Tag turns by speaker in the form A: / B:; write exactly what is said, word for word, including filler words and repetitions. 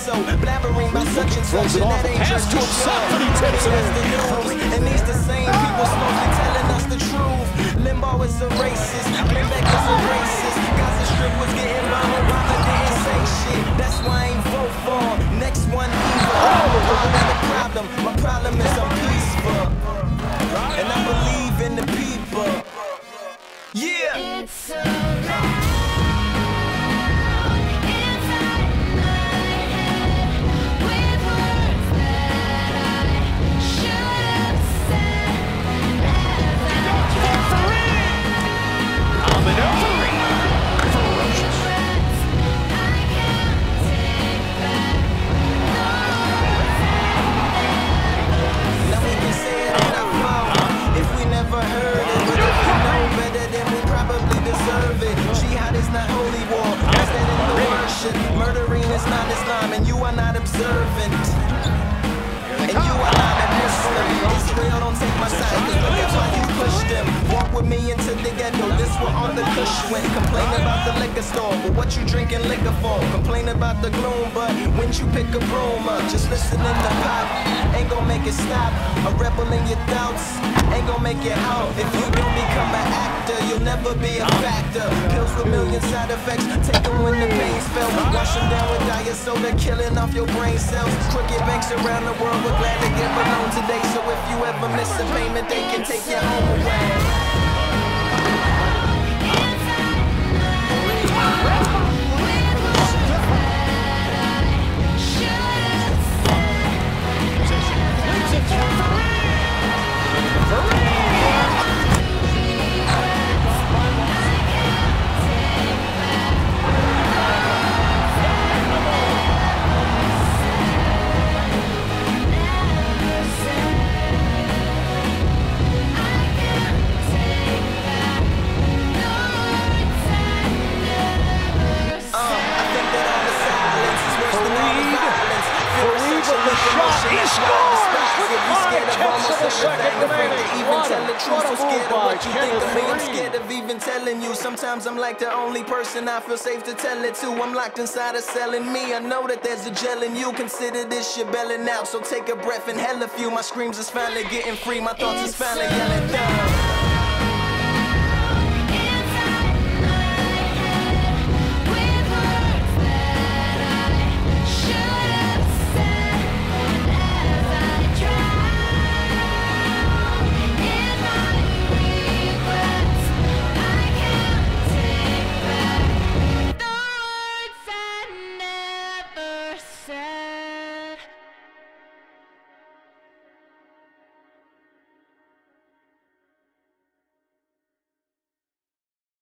A: so blabbering about such and such, and that ain't just your job. That's the news, and these the same people supposedly telling us the truth. Limbo is a racist, Limbeck is a racist. Gaza Strip was getting bombed, Obama didn't say shit. That's why I ain't vote for next one either. I'm not a problem, my problem is I'm peaceful, and I believe in the people. Yeah. It's so loud. Murdering is not Islam, and you are not observant, and you are not a Muslim. Israel don't take my side, cause look at why you pushed them. Walk with me into the ghetto, this where all the kush went. Complain about the liquor store, but what you drinking liquor for? Complain about the gloom, but when you pick a broom up, just listening to pop ain't gon' make it stop. A rebel in your doubts ain't gon' make it out. If you don't become an actor, you'll never be a factor. Pills with million side effects, take them when the pain's felt. Wash them down with diet soda, killing off your brain cells. Crooked banks around the world, we're glad to get a loan today. So if you ever miss a payment, they can take your home away. Sometimes I'm like the only person I feel safe to tell it to. I'm locked inside a cell in me. I know that there's a gel in you. Consider this your belling out, so take a breath and hell a few. My screams is finally getting free. My thoughts is finally yelling down.